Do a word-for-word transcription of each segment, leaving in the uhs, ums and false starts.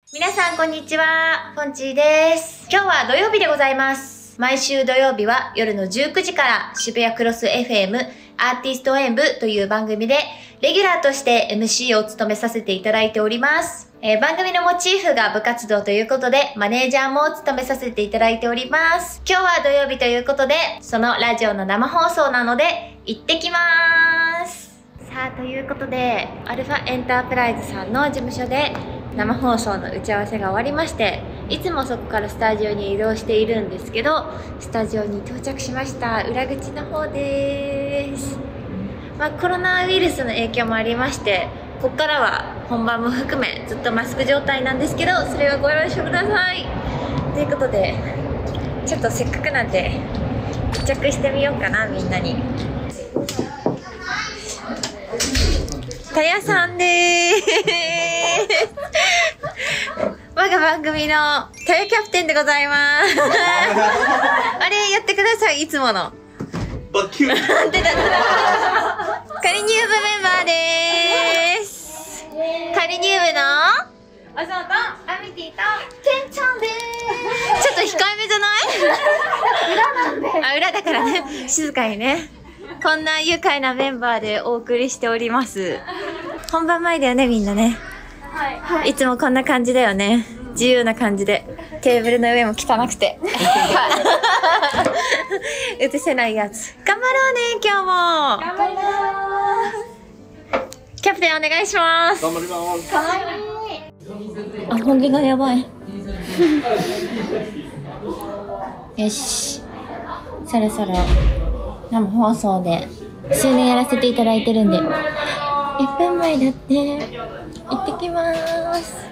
皆さんこんにちは、フォンチーです。今日は土曜日でございます。毎週土曜日は夜のじゅうくじから渋谷クロス エフエム アーティスト演舞という番組でレギュラーとして エムシー を務めさせていただいております。えー、番組のモチーフが部活動ということでマネージャーも務めさせていただいております。今日は土曜日ということでそのラジオの生放送なので行ってきまーす。さあ、ということでアルファエンタープライズさんの事務所で生放送の打ち合わせが終わりまして、いつもそこからスタジオに移動しているんですけど、スタジオに到着しました。裏口の方です。まあ、コロナウイルスの影響もありまして、ここからは本番も含めずっとマスク状態なんですけど、それはご了承ください。ということで、ちょっとせっかくなんで試着してみようかな、みんなに。たやさんでーす。我が番組のたやキャプテンでございます。あれやってください、いつもの。 バッキュー。 出た出た。仮入部メンバーでーす。仮入部のおそうとアミティとケンちゃんでーす。ちょっと控えめじゃない？裏なんで。あ、裏だからね。静かにね。こんな愉快なメンバーでお送りしております。本番前だよね、みんなね。はい。いつもこんな感じだよね。自由な感じで。テーブルの上も汚くて。映せないやつ。頑張ろうね、今日も。頑張ります。キャプテンお願いします。 頑張ります。 かわいい。あ、本気がやばい。よし。そろそろ生放送で数年やらせていただいてるんで、いっぷんまえだって。行ってきまーす。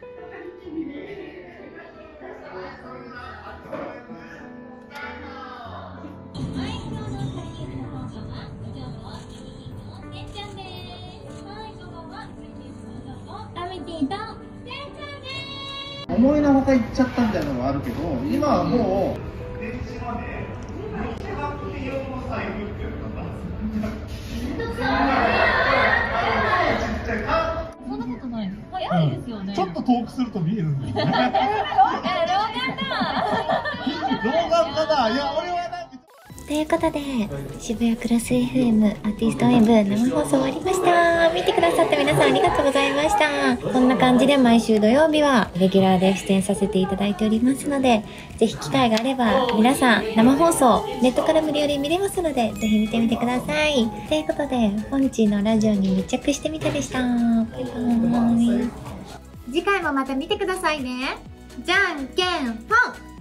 思いのほか行っちゃったみたいなのがあるけど、今はもうそんなことないの？早いですよね。 ちょっと遠くすると見えるんだよね。老眼だ。老眼かな。いや、俺はなんか。 ということで、渋谷クロス エフエム アーティスト演舞生放送終わりました。見てくださった皆さんありがとうございました。こんな感じで毎週土曜日はレギュラーで出演させていただいておりますので、ぜひ機会があれば皆さん生放送ネットから無料で見れますので、ぜひ見てみてください。ということで、フォンチーのラジオに密着してみたでした。バイバーイ。次回もまた見てくださいね。じゃんけんぽん。